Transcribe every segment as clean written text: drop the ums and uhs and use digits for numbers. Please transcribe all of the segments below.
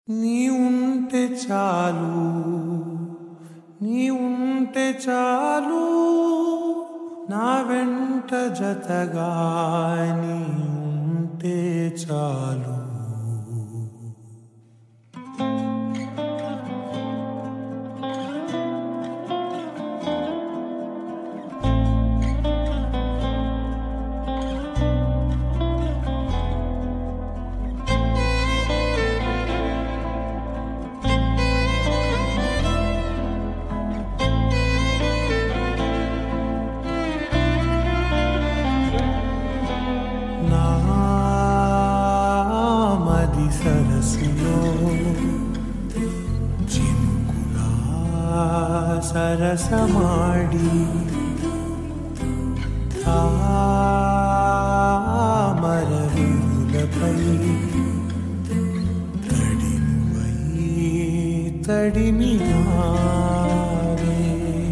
నీ ఉంటే చాలు, నీ ఉంటే చాలు, నా వెంట జతగా నీ ఉంటే చాలు. నామది సరస్సులో చినుకులా సరసమాడి తామరవిరులపై తడినువై తడిమినావే.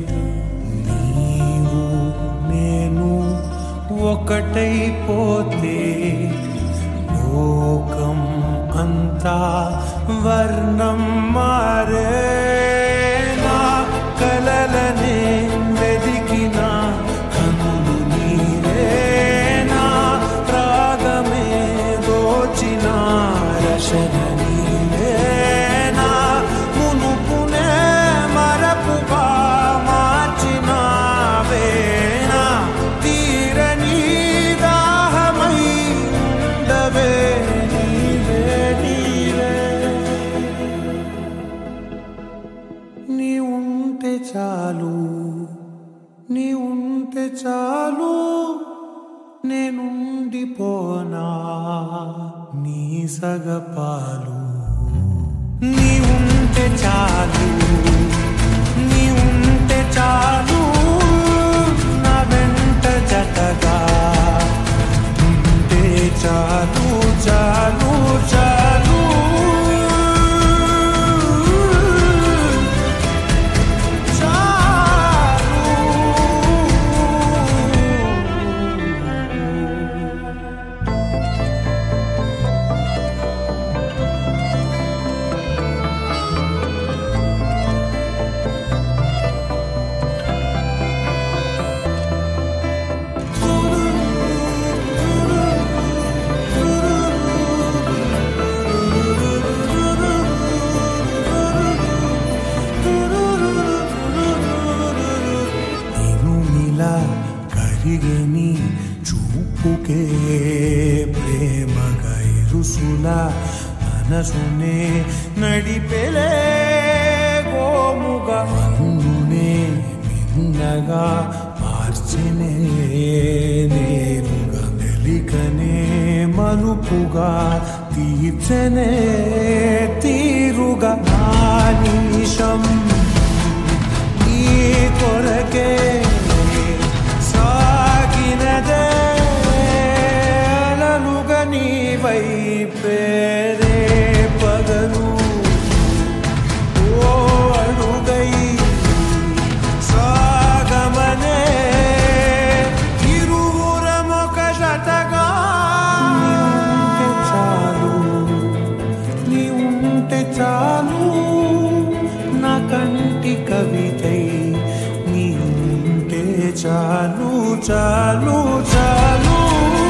నీవు నేను ఒకటైపోతే లోకం అంతా వర్ణం మారే. నా కలలనే వెదికిన కనులు నీరే, నా రాగమే దోచిన రసన నీరే, నా మునుపునే మరపుగా మార్చినావే. నా తీరని దాహమై ఉండవే నీవే నీవే. నీ ఉంటే చాలు, నీ ఉంటే చాలు, నేనుండిపోనా నీ సగపాలు. నీ ఉంటే చాలు, నీ ఉంటే చాలు, నా వెంట జతగా ఉంటే చాలు చాలు చాలు. కరిగని చూపుకే ప్రేమగా ఇరుసులా మనసునే నడిపెలే గోముగా. అందునే మిన్నగా మార్చినే నేరుగా మెలికనే మలుపుగా తీర్చనే తీరుగా. నా నిమిషం నీ కొరకే సాగినదే అలలుగా నీ వైపే రే పగలు. ఓ అడుగై సాగమనే ఇరువురమొక జతగా. నీ ఉంటే చాలు, నీ ఉంటే చాలు, నా కంటి కవితై నీ ఉంటే చాలు చాలు చాలు.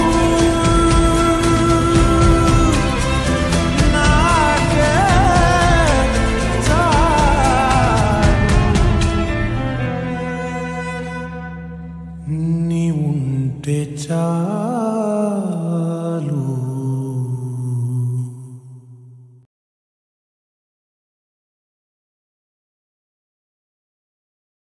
నాకే చాలు, నీ ఉంటే చాలు.